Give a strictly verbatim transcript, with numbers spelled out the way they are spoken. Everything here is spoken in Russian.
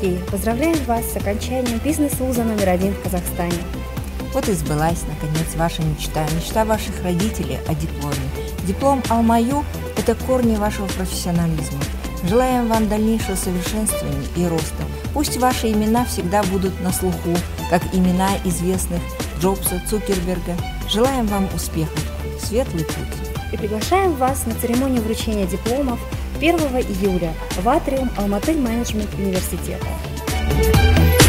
Сергей, поздравляем вас с окончанием бизнес-вуза номер один в Казахстане. Вот и сбылась, наконец, ваша мечта, мечта ваших родителей о дипломе. Диплом Алма-Ю – это корни вашего профессионализма. Желаем вам дальнейшего совершенствования и роста. Пусть ваши имена всегда будут на слуху, как имена известных Джобса, Цукерберга. Желаем вам успехов, светлый путь. И приглашаем вас на церемонию вручения дипломов первого июля в атриум Алматы менеджмент университета.